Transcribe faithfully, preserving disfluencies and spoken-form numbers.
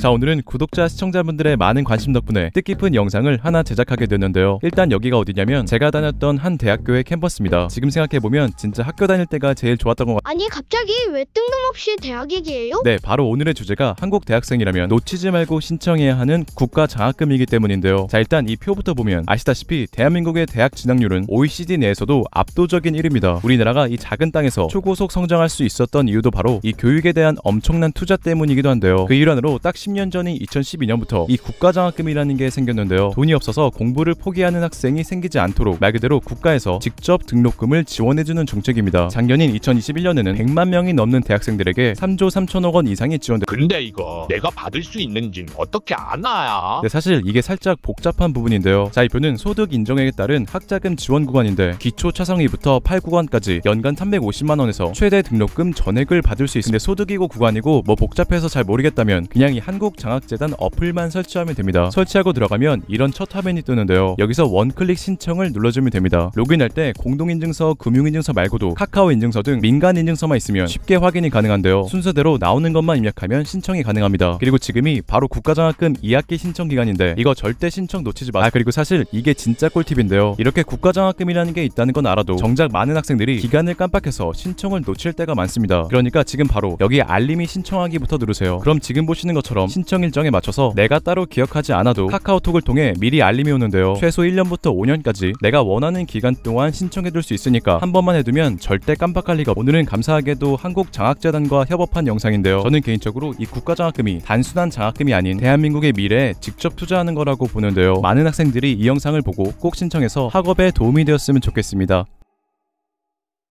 자, 오늘은 구독자 시청자분들의 많은 관심 덕분에 뜻깊은 영상을 하나 제작하게 됐는데요. 일단 여기가 어디냐면 제가 다녔던 한 대학교의 캠퍼스입니다. 지금 생각해보면 진짜 학교 다닐 때가 제일 좋았던 것 같아요. 아니 갑자기 왜 뜬금없이 대학 얘기예요? 네, 바로 오늘의 주제가 한국 대학생이라면 놓치지 말고 신청해야 하는 국가 장학금이기 때문인데요. 자, 일단 이 표부터 보면 아시다시피 대한민국의 대학 진학률은 오이시디 내에서도 압도적인 일 위입니다. 우리나라가 이 작은 땅에서 초고속 성장할 수 있었던 이유도 바로 이 교육에 대한 엄청난 투자 때문이기도 한데요. 그 일환으로 딱 십 년 전인 이천십이 년부터 이 국가장학금이라는 게 생겼는데요. 돈이 없어서 공부를 포기하는 학생이 생기지 않도록 말 그대로 국가에서 직접 등록금을 지원해주는 정책입니다. 작년인 이천이십일 년에는 백만 명이 넘는 대학생들에게 삼조 삼천억 원 이상이 지원돼. 근데 이거 내가 받을 수 있는진 어떻게 아나야? 네, 사실 이게 살짝 복잡한 부분인데요. 자, 이 표는 소득 인정액에 따른 학자금 지원 구간인데 기초 차상위부터 팔 구간까지 연간 삼백오십만 원에서 최대 등록금 전액을 받을 수 있는데 소득이고 구간이고 뭐 복잡해서 잘 모르겠다면 그냥 이 한국장학재단 어플만 설치하면 됩니다. 설치하고 들어가면 이런 첫 화면이 뜨는데요. 여기서 원클릭 신청을 눌러주면 됩니다. 로그인할 때 공동인증서, 금융인증서 말고도 카카오 인증서 등 민간 인증서만 있으면 쉽게 확인이 가능한데요. 순서대로 나오는 것만 입력하면 신청이 가능합니다. 그리고 지금이 바로 국가장학금 이 학기 신청 기간인데 이거 절대 신청 놓치지 마. 아, 그리고 사실 이게 진짜 꿀팁인데요. 이렇게 국가장학금이라는 게 있다는 건 알아도 정작 많은 학생들이 기간을 깜빡해서 신청을 놓칠 때가 많습니다. 그러니까 지금 바로 여기 알림이 신청하기부터 누르세요. 그럼 지금 보시는 것처럼 신청 일정에 맞춰서 내가 따로 기억하지 않아도 카카오톡을 통해 미리 알림이 오는데요. 최소 일 년부터 오 년까지 내가 원하는 기간 동안 신청해둘 수 있으니까 한 번만 해두면 절대 깜빡할 리가 없. 오늘은 감사하게도 한국장학재단과 협업한 영상인데요. 저는 개인적으로 이 국가장학금이 단순한 장학금이 아닌 대한민국의 미래에 직접 투자하는 거라고 보는데요. 많은 학생들이 이 영상을 보고 꼭 신청해서 학업에 도움이 되었으면 좋겠습니다.